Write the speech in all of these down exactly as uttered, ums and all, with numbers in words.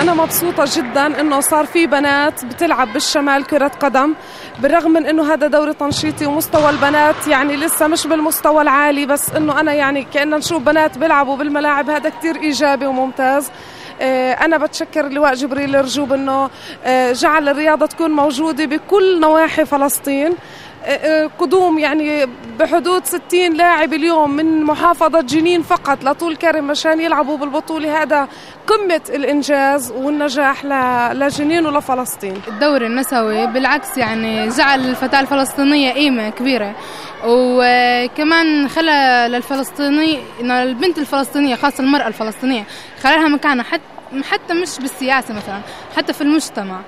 أنا مبسوطة جدا إنه صار في بنات بتلعب بالشمال كرة قدم، بالرغم من إنه هذا دوري تنشيطي ومستوى البنات يعني لسه مش بالمستوى العالي، بس إنه أنا يعني كأننا نشوف بنات بيلعبوا بالملاعب هذا كتير إيجابي وممتاز. أنا بتشكر لواء جبريل رجوب إنه جعل الرياضة تكون موجودة بكل نواحي فلسطين. قدوم يعني بحدود ستين لاعب اليوم من محافظة جنين فقط لطول كرم مشان يلعبوا بالبطولة، هذا قمة الإنجاز والنجاح لجنين ولفلسطين. الدوري النسوي بالعكس يعني جعل الفتاة الفلسطينية قيمة كبيرة، وكمان خلى للفلسطيني البنت الفلسطينية خاصة المرأة الفلسطينية خلى لها مكانة حتى حتى مش بالسياسة مثلا، حتى في المجتمع.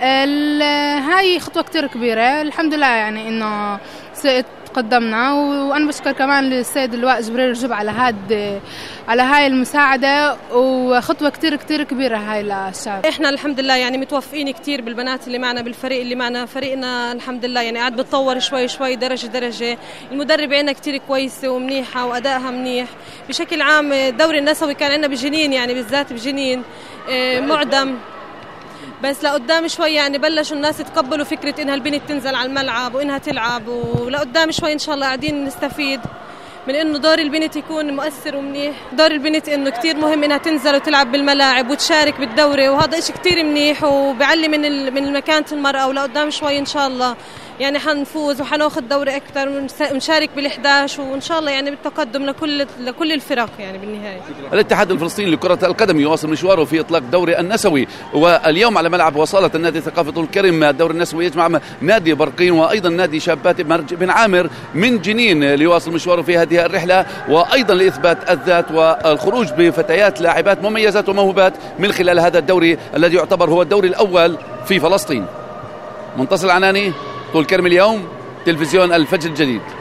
هاي خطوة كتير كبيرة الحمد لله يعني إنه تقدمنا، وأنا بشكر كمان للسيد اللواء جبريل رجب على هاد على هاي المساعدة، وخطوة كتير كتير كبيرة هاي للشعب. إحنا الحمد لله يعني متوفقين كتير بالبنات اللي معنا بالفريق اللي معنا. فريقنا الحمد لله يعني قاعد بتطور شوي شوي درجة درجة. المدرب عندنا كتير كويسة ومنيحة وأدائها منيح. بشكل عام الدوري النسوي كان عندنا بجنين يعني بالذات بجنين معدم، بس لقدام شوي يعني بلشوا الناس يتقبلوا فكرة إنها البنت تنزل على الملعب وإنها تلعب، ولقدام شوي إن شاء الله قاعدين نستفيد من إنه دور البنت يكون مؤثر ومنيح. دور البنت إنه كتير مهم إنها تنزل وتلعب بالملاعب وتشارك بالدوري، وهذا إشي كتير منيح وبيعلي من من مكانة المرأة. ولقدام شوي إن شاء الله يعني حنفوز وحناخذ دوري أكثر ونشارك بالإحداش، وإن شاء الله يعني بالتقدم لكل لكل الفرق يعني بالنهاية. الاتحاد الفلسطيني لكرة القدم يواصل مشواره في إطلاق الدوري النسوي، واليوم على ملعب وصالة النادي ثقافة طول كرم الدوري النسوي يجمع نادي برقين وأيضا نادي شابات بن عامر من جنين ليواصل مشواره في هذه الرحلة، وأيضا لإثبات الذات والخروج بفتيات لاعبات مميزات وموهوبات من خلال هذا الدوري الذي يعتبر هو الدوري الأول في فلسطين. منتصر العناني، طول كرم اليوم، تلفزيون الفجر الجديد.